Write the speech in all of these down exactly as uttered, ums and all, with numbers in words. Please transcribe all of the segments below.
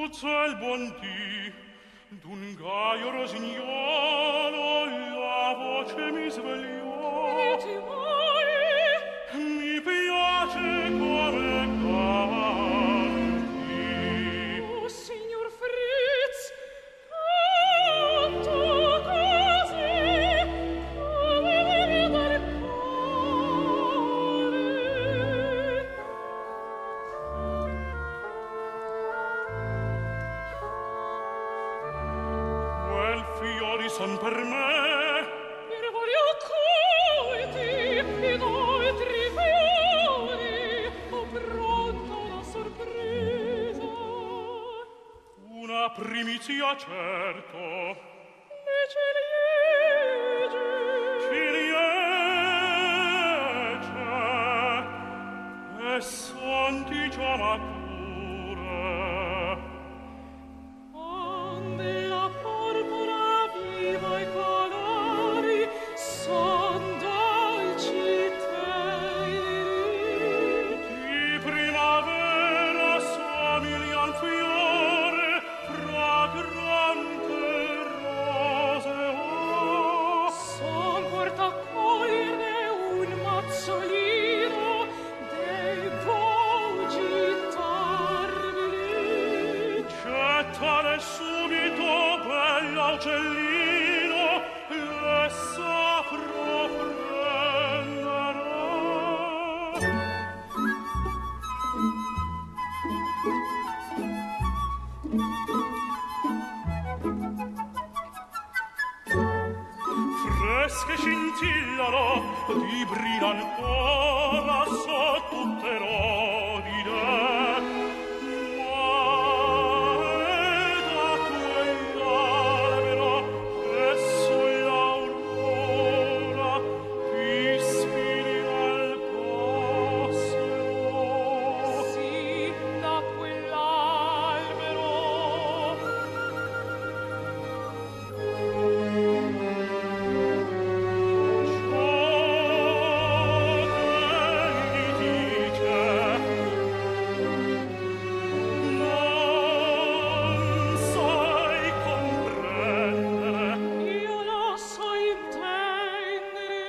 c'è il buon dì d'un gaio rosignolo, la voce mi svegliò. E ti vuoi? Mi piace come canti. Oh, signor Fritz, canto così come viene dal cuore. Quel fiori son per me, Per voi occulti ed altri fiori, ho pronta la sorpresa. una primizia certo. Le ciliegie, Ciliegie e santi già mature. onde la porpora viva i colori, son dolci teneri. Di primavera somiglian fiore, fragrante roseo. Son porta a coglierne un mazzolino, devo gittarveli. Gettare subito, bell'augellino, le saprò prendere. Fresche scintillano, di brilla ancora so tutte rodine. Ma è da quell'albero che sull'aurora ispiri al prossimo. Sì, da quell'albero. Io lo so intendere,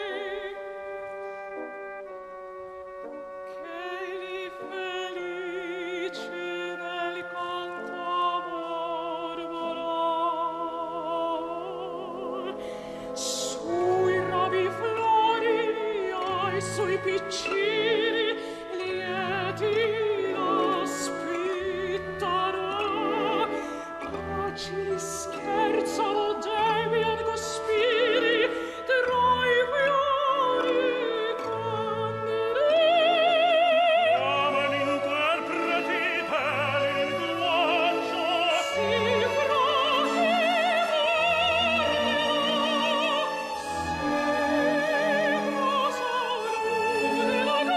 che li felici nel canto mormorò, sui ravi flori ai sui piccini lieti l'ospitano. Facili scherzano, devian cospiri, tra i fiori candidi. Come l'interpreti del linguaggio, Si fragilano, se rosa rude la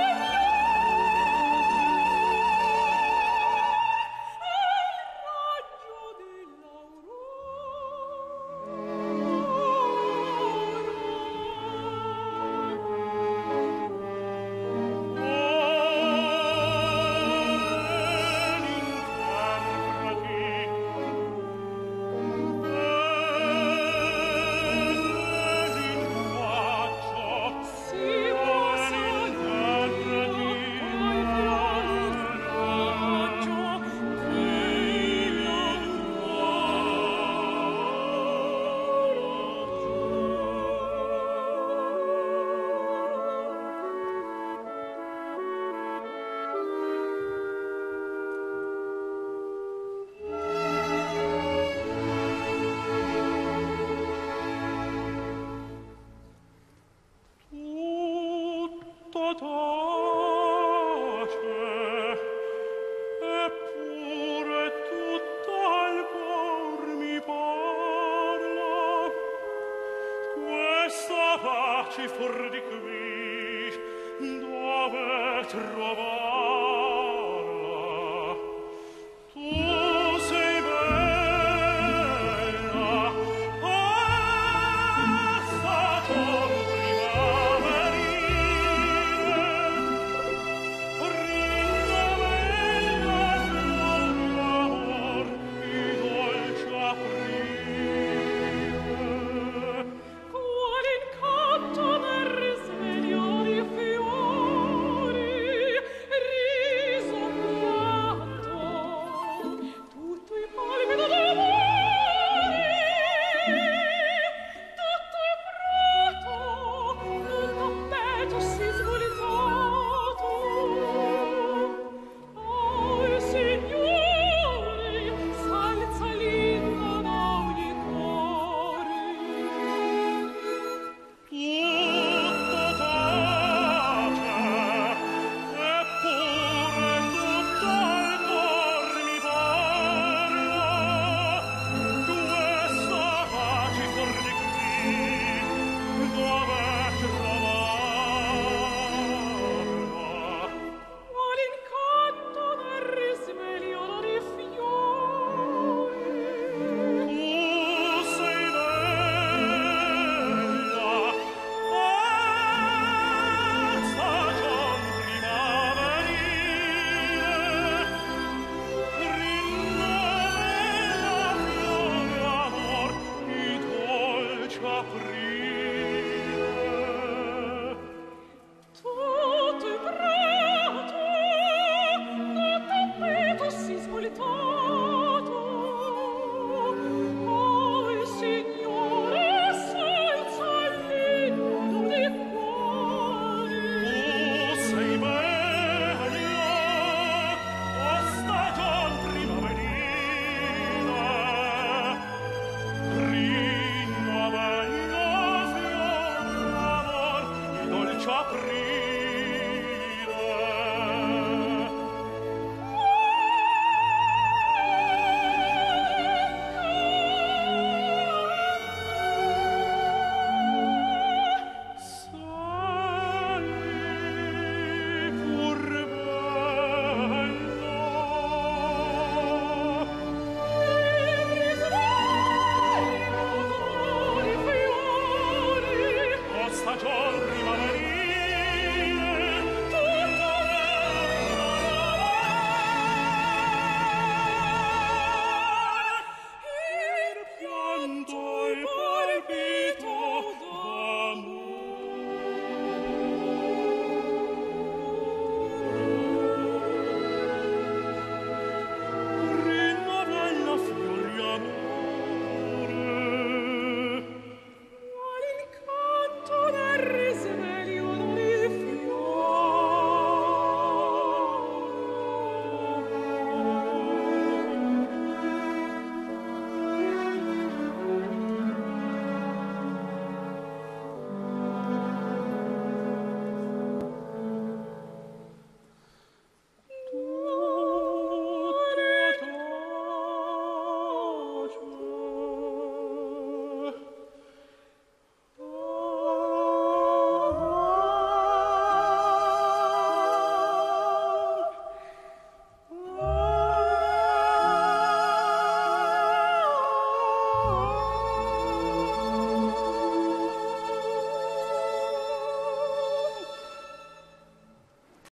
tutto tace, eppure tutto al cor mi parla. Questa pace fuor di qui, dove trovarla? Tu sei bella, a stagion primaverile, rinnovella s'aprì